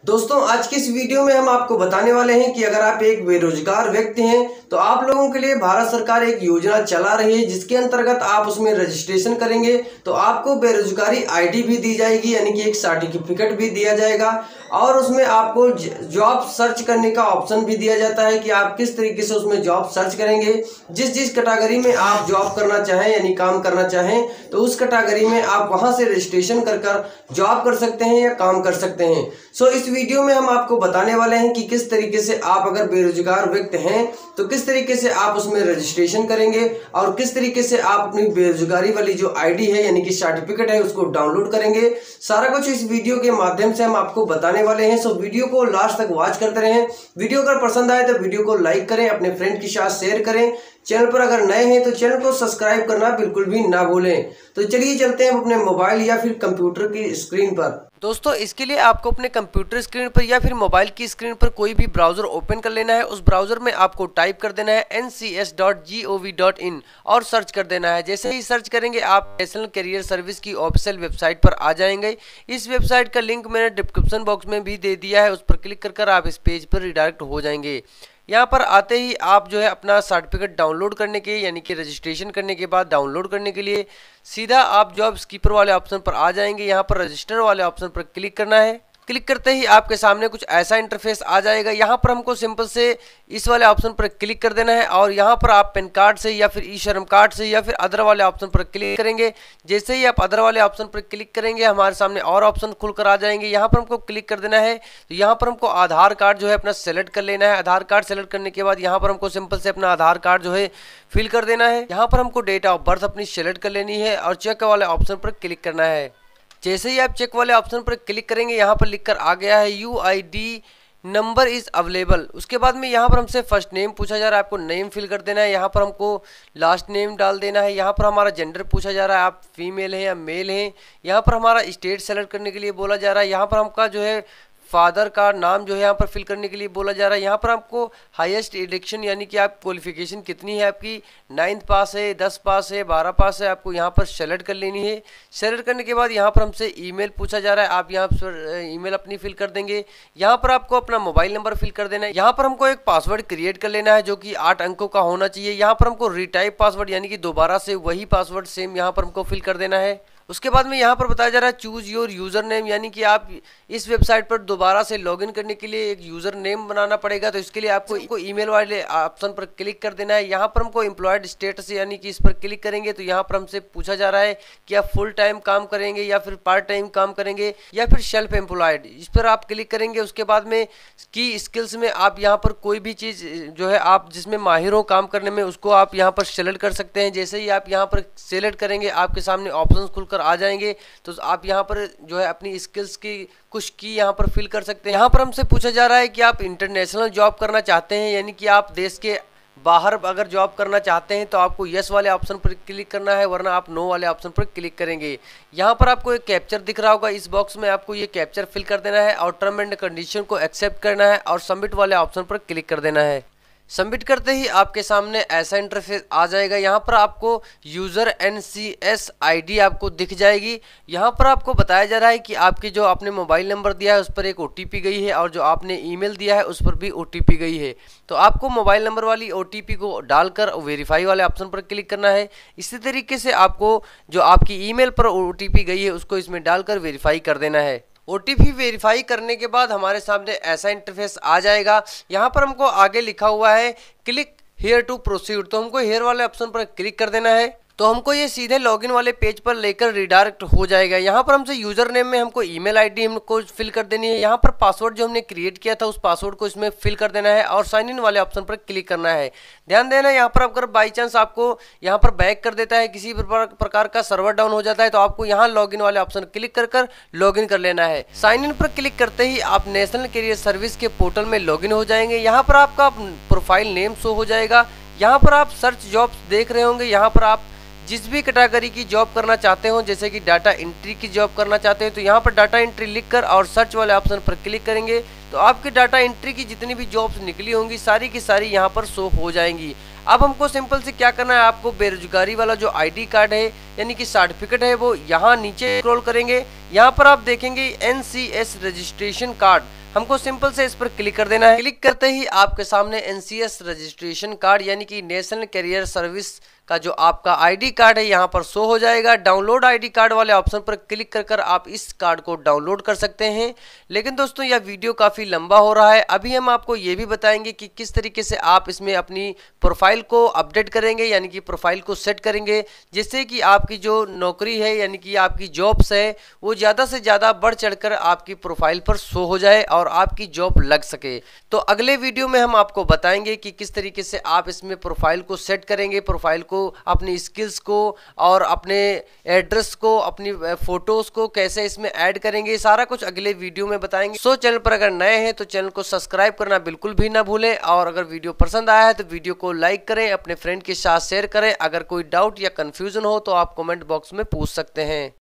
दोस्तों आज की इस वीडियो में हम आपको बताने वाले हैं कि अगर आप एक बेरोजगार व्यक्ति हैं तो आप लोगों के लिए भारत सरकार एक योजना चला रही है जिसके अंतर्गत आप उसमें रजिस्ट्रेशन करेंगे तो आपको बेरोजगारी आईडी भी दी जाएगी, यानी कि एक सर्टिफिकेट भी दिया जाएगा और उसमें आपको जॉब सर्च करने का ऑप्शन भी दिया जाता है कि आप किस तरीके से उसमें जॉब सर्च करेंगे। जिस जिस कैटेगरी में आप जॉब करना चाहें यानी काम करना चाहें तो उस कैटेगरी में आप वहां से रजिस्ट्रेशन कर जॉब कर सकते हैं या काम कर सकते हैं। सो इस वीडियो में हम आपको बताने वाले हैं कि किस तरीके से आप अगर बेरोजगार व्यक्ति हैं तो किस तरीके से आप उसमें रजिस्ट्रेशन करेंगे और किस तरीके से आप अपनी बेरोजगारी वाली जो आईडी है यानी कि सर्टिफिकेट है उसको डाउनलोड करेंगे। सारा कुछ इस वीडियो के माध्यम से हम आपको बताने वाले हैं। सो वीडियो को लास्ट तक वॉच करते रहें। वीडियो अगर पसंद आए तो वीडियो को लाइक करें, अपने फ्रेंड के साथ शेयर करें। चैनल पर अगर नए हैं तो चैनल को सब्सक्राइब करना बिल्कुल भी ना भूलें। तो चलिए चलते हैं अपने मोबाइल या फिर कंप्यूटर की स्क्रीन पर। दोस्तों इसके लिए आपको अपने कंप्यूटर स्क्रीन पर या फिर मोबाइल की स्क्रीन पर कोई भी ब्राउजर ओपन कर लेना है। उस ब्राउजर में आपको टाइप कर देना है ncs.gov.in और सर्च कर देना है। जैसे ही सर्च करेंगे आप नेशनल कैरियर सर्विस की ऑफिशियल वेबसाइट पर आ जाएंगे। इस वेबसाइट का लिंक मैंने डिस्क्रिप्शन बॉक्स में भी दे दिया है, उस पर क्लिक कर आप इस पेज पर रिडायरेक्ट हो जाएंगे। यहाँ पर आते ही आप जो है अपना सर्टिफिकेट डाउनलोड करने के यानी कि रजिस्ट्रेशन करने के बाद डाउनलोड करने के लिए सीधा आप जॉब स्कीपर वाले ऑप्शन पर आ जाएंगे। यहाँ पर रजिस्टर वाले ऑप्शन पर क्लिक करना है। क्लिक करते ही आपके सामने कुछ ऐसा इंटरफेस आ जाएगा। यहाँ पर हमको सिंपल से इस वाले ऑप्शन पर क्लिक कर देना है और यहाँ पर आप पैन कार्ड से या फिर ई श्रम कार्ड से या फिर अदर वाले ऑप्शन पर क्लिक करेंगे। जैसे ही आप अदर वाले ऑप्शन पर क्लिक करेंगे हमारे सामने और ऑप्शन खुलकर आ जाएंगे। यहाँ पर हमको क्लिक कर देना है तो यहाँ पर हमको आधार कार्ड जो है अपना सेलेक्ट कर लेना है। आधार कार्ड सेलेक्ट करने के बाद यहाँ पर हमको सिंपल से अपना आधार कार्ड जो है फिल कर देना है। यहाँ पर हमको डेट ऑफ बर्थ अपनी सेलेक्ट कर लेनी है और चेक वाले ऑप्शन पर क्लिक करना है। जैसे ही आप चेक वाले ऑप्शन पर क्लिक करेंगे यहाँ पर लिखकर आ गया है यूआईडी नंबर इज अवेलेबल। उसके बाद में यहाँ पर हमसे फर्स्ट नेम पूछा जा रहा है, आपको नेम फिल कर देना है। यहाँ पर हमको लास्ट नेम डाल देना है। यहाँ पर हमारा जेंडर पूछा जा रहा है, आप फीमेल हैं या मेल हैं। यहाँ पर हमारा स्टेट सेलेक्ट करने के लिए बोला जा रहा है। यहाँ पर हमका जो है फादर का नाम जो है यहाँ पर फिल करने के लिए बोला जा रहा है। यहाँ पर आपको हाईएस्ट एजुकेशन यानी कि आप क्वालिफिकेशन कितनी है आपकी, 9th पास है, 10 पास है, 12 पास है, आपको यहाँ पर सेलेक्ट कर लेनी है। सेलेक्ट करने के बाद यहाँ पर हमसे ईमेल पूछा जा रहा है, आप यहाँ पर ईमेल अपनी फिल कर देंगे। यहाँ पर आपको अपना मोबाइल नंबर फिल कर देना है। यहाँ पर हमको एक पासवर्ड क्रिएट कर लेना है जो कि 8 अंकों का होना चाहिए। यहाँ पर हमको रिटाइप पासवर्ड यानी कि दोबारा से वही पासवर्ड सेम यहाँ पर हमको फिल कर देना है। उसके बाद में यहाँ पर बताया जा रहा है चूज योर यूज़र नेम, यानी कि आप इस वेबसाइट पर दोबारा से लॉगिन करने के लिए एक यूज़र नेम बनाना पड़ेगा। तो इसके लिए आपको ईमेल वाले ऑप्शन पर क्लिक कर देना है। यहाँ पर हमको एम्प्लॉयड स्टेटस यानी कि इस पर क्लिक करेंगे तो यहाँ पर हमसे पूछा जा रहा है कि आप फुल टाइम काम करेंगे या फिर पार्ट टाइम काम करेंगे या फिर सेल्फ एम्प्लॉयड, इस पर आप क्लिक करेंगे। उसके बाद में की स्किल्स में आप यहाँ पर कोई भी चीज़ जो है आप जिसमें माहिर हो काम करने में उसको आप यहाँ पर सेलेक्ट कर सकते हैं। जैसे ही आप यहाँ पर सेलेक्ट करेंगे आपके सामने ऑप्शन खुलकर आ जाएंगे तो आप यहाँ पर जो है अपनी स्किल्स की कुछ की यहाँ पर फिल कर सकते हैं। यहाँ पर हमसे पूछा जा रहा है कि आप इंटरनेशनल जॉब करना चाहते हैं यानी कि आप देश के बाहर अगर जॉब करना चाहते हैं तो आपको यस वाले ऑप्शन पर क्लिक करना है, वरना आप नो वाले ऑप्शन पर क्लिक करेंगे। यहाँ पर आपको एक कैप्चर दिख रहा होगा, इस बॉक्स में आपको ये कैप्चर फिल कर देना है और टर्म एंड कंडीशन को एक्सेप्ट करना है और सबमिट वाले ऑप्शन पर क्लिक कर देना है। सबमिट करते ही आपके सामने ऐसा इंटरफेस आ जाएगा। यहाँ पर आपको यूज़र NCS ID आपको दिख जाएगी। यहाँ पर आपको बताया जा रहा है कि आपके जो आपने मोबाइल नंबर दिया है उस पर एक OTP गई है और जो आपने ईमेल दिया है उस पर भी OTP गई है। तो आपको मोबाइल नंबर वाली OTP को डालकर वेरीफाई वाले ऑप्शन पर क्लिक करना है। इसी तरीके से आपको जो आपकी ईमेल पर OTP गई है उसको इसमें डालकर वेरीफाई कर देना है। OTP वेरीफाई करने के बाद हमारे सामने ऐसा इंटरफेस आ जाएगा। यहाँ पर हमको आगे लिखा हुआ है क्लिक हियर टू प्रोसीड, तो हमको हियर वाले ऑप्शन पर क्लिक कर देना है। तो हमको ये सीधे लॉगिन वाले पेज पर लेकर रिडायरेक्ट हो जाएगा। यहाँ पर हमसे यूज़र नेम में हमको ईमेल आईडी हमको फिल कर देनी है। यहाँ पर पासवर्ड जो हमने क्रिएट किया था उस पासवर्ड को इसमें फिल कर देना है और साइन इन वाले ऑप्शन पर क्लिक करना है। ध्यान देना यहाँ पर अगर बाई चांस आपको यहाँ पर बैक कर देता है, किसी प्रकार का सर्वर डाउन हो जाता है तो आपको यहाँ लॉगिन वाले ऑप्शन क्लिक कर लॉगिन कर लेना है। साइन इन पर क्लिक करते ही आप नेशनल कैरियर सर्विस के पोर्टल में लॉगिन हो जाएंगे। यहाँ पर आपका प्रोफाइल नेम शो हो जाएगा। यहाँ पर आप सर्च जॉब्स देख रहे होंगे। यहाँ पर आप जिस भी कैटेगरी की जॉब करना चाहते हो, जैसे कि डाटा एंट्री की जॉब करना चाहते हैं तो यहाँ पर डाटा एंट्री लिखकर और सर्च वाले ऑप्शन पर क्लिक करेंगे तो आपकी डाटा एंट्री की जितनी भी जॉब्स निकली होंगी सारी की सारी यहाँ पर शो हो जाएंगी। अब हमको सिंपल से क्या करना है, आपको बेरोजगारी वाला जो आईडी कार्ड है यानी कि सर्टिफिकेट है वो यहाँ नीचे स्क्रॉल करेंगे। यहाँ पर आप देखेंगे NCS रजिस्ट्रेशन कार्ड, हमको सिंपल से इस पर क्लिक कर देना है। क्लिक करते ही आपके सामने एनसीएस रजिस्ट्रेशन कार्ड यानी कि नेशनल कैरियर सर्विस का जो आपका आईडी कार्ड है यहाँ पर शो हो जाएगा। डाउनलोड आईडी कार्ड वाले ऑप्शन पर क्लिक कर आप इस कार्ड को डाउनलोड कर सकते हैं। लेकिन दोस्तों यह वीडियो काफ़ी लंबा हो रहा है, अभी हम आपको ये भी बताएंगे कि किस तरीके से आप इसमें अपनी प्रोफाइल को अपडेट करेंगे यानी कि प्रोफाइल को सेट करेंगे, जिससे कि आपकी जो नौकरी है यानी कि आपकी जॉब्स है वो ज़्यादा से ज़्यादा बढ़ चढ़कर आपकी प्रोफाइल पर शो हो जाए और आपकी जॉब लग सके। तो अगले वीडियो में हम आपको बताएंगे कि किस तरीके से आप इसमें प्रोफाइल को सेट करेंगे, प्रोफाइल को, अपनी स्किल्स को और अपने एड्रेस को, अपनी फोटोज को कैसे इसमें ऐड करेंगे, सारा कुछ अगले वीडियो में बताएंगे। सो चैनल पर अगर नए हैं तो चैनल को सब्सक्राइब करना बिल्कुल भी ना भूलें, और अगर वीडियो पसंद आया है तो वीडियो को लाइक करें, अपने फ्रेंड के साथ शेयर करें। अगर कोई डाउट या कंफ्यूजन हो तो आप कमेंट बॉक्स में पूछ सकते हैं।